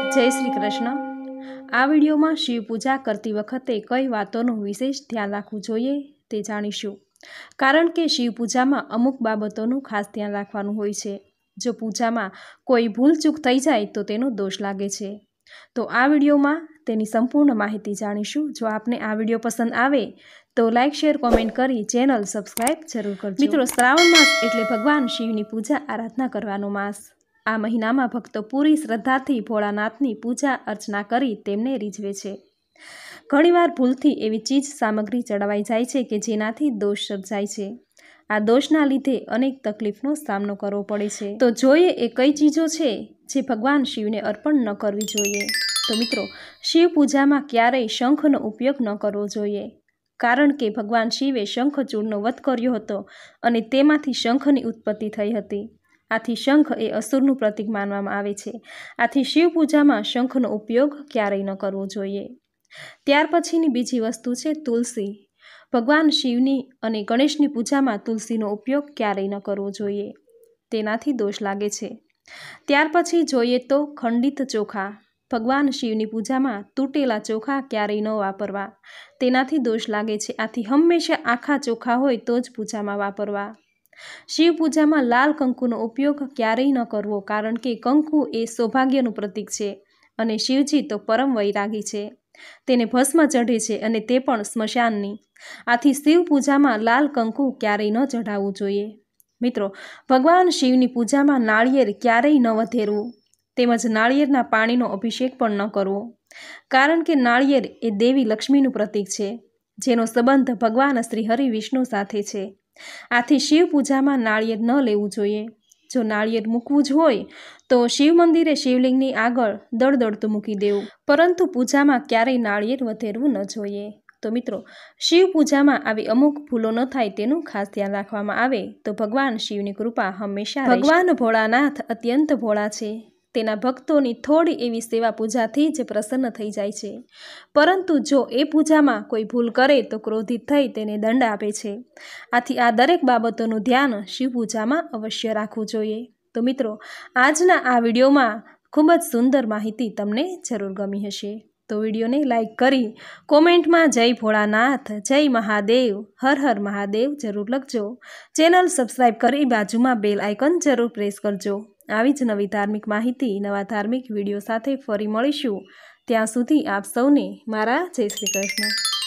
जय श्री कृष्ण। आ विडियो में शिव पूजा करती वखते कई वातों विशेष ध्यान राखवू जोईए ते जाणीशुं। कारण के शिव पूजा में अमुक बाबतों खास ध्यान राखवानुं होय छे। जो पूजा में कोई भूल चूक थई जाए तो तेनो दोष लागे छे। तो आ विडियो में तेनी संपूर्ण माहिती जाणीशुं। जो आपने आ विडियो पसंद आवे तो लाइक शेर कॉमेंट करी चेनल सब्सक्राइब जरूर करजो। मित्रों, श्रावण मास एटले भगवान शिवनी पूजा आराधना करवानो मास। आ महीना में भक्तो पूरी श्रद्धाथी भोळानाथनी पूजा अर्चना करी तेमने रीझवे छे। घणीवार भूलथी एवी चीज सामग्री चढ़ावाई जाय छे के जेनाथी दोष सर्जाय छे। आ दोषना लीधे अनेक तकलीफनो सामनो करवो पड़े छे। तो जोईए ए कई चीजों छे जे भगवान शिवने अर्पण न करवी जोईए। तो मित्रों, शिव पूजा में क्यारेय शंखनो उपयोग न करवो जोईए। कारण के भगवान शिवे शंखचूड़नो वध कर्यो हतो अने तेमांथी शंखनी उत्पत्ति थई हती। आथी शंख ए असुरनुं प्रतीक मानवामां आवे छे। आथी शिव पूजा में शंखनो उपयोग क्यारेय न करवो जोईए। त्यार पछीनी बीजी वस्तु छे तुलसी। भगवान शिवनी अने गणेशनी पूजा में तुलसीनो उपयोग क्यारेय न करवो जोईए, तेनाथी दोष लागे छे। त्यार पछी जोईए तो खंडित चोखा। भगवान शिवनी पूजा में तूटेला चोखा क्यारेय न वापरवा, तेनाथी दोष लागे छे। आथी हमेशा आखा चोखा होय तो ज पूजा में वापरवा। शिव पूजा में लाल कंकुनो उपयोग क्यारेय न करवो। कारण के कंकु ए सौभाग्यनुं प्रतीक छे अने शिवजी तो परम वैरागी छे। तेने भस्म चढ़े छे अने ते पण स्मशाननी। आथी शिव पूजा में लाल कंकु क्यारेय न चढ़ाववुं जोईए। मित्रों, भगवान शिवनी पूजा में नाळिયેર क्यारेय न वधेरवुं तेमज नाळिયેરના पाणीनो अभिषेक पण न करवो। कारण के नाळिયેર ए देवी लक्ष्मीनुं प्रतीक छे, जेनो संबंध भगवान श्री हरि विष्णु साथे छे। आथी शिव पूजा में नाळिયેર न लेवुं जोईए। जो नाळिયેર मूकवुं ज होय तो शिव मंदिरे शिवलिंगनी आगळ दळदळतुं मूकी देवुं, परंतु पूजा में क्यारेय नाळिયેર वधेरवुं न जोईए। तो मित्रों, शिव पूजा में आवी अमुक भूलो न थाय तेनुं खास ध्यान राखवामां आवे तो भगवान शिवनी कृपा हमेशा रहेशे। भगवान भोळानाथ अत्यंत भोळा छे। तेना भक्तोनी थोड़ी एवी सेवा पूजाथी ज प्रसन्न थई जाय छे। परंतु जो ए पूजा में कोई भूल करे तो क्रोधित थई तेने दंड आपे छे। आथी आ दरेक बाबतोनुं ध्यान शिव पूजा में अवश्य राखवुं जोईए। तो मित्रों, आजना आ विडियो में खूब ज सुंदर माहिती तमने जरूर गमी हशे। तो विडियो ने लाइक करी कॉमेंट में जय भोळानाथ, जय महादेव, हर हर महादेव जरूर लखजो। चेनल सब्सक्राइब करी बाजू में बेल आइकन जरूर प्रेस करजो। આવી જ નવી ધાર્મિક માહિતી નવા ધાર્મિક વિડીયો સાથે ફરી મળીશું। ત્યાં સુધી આપ સૌને મારા જય શ્રી કૃષ્ણ।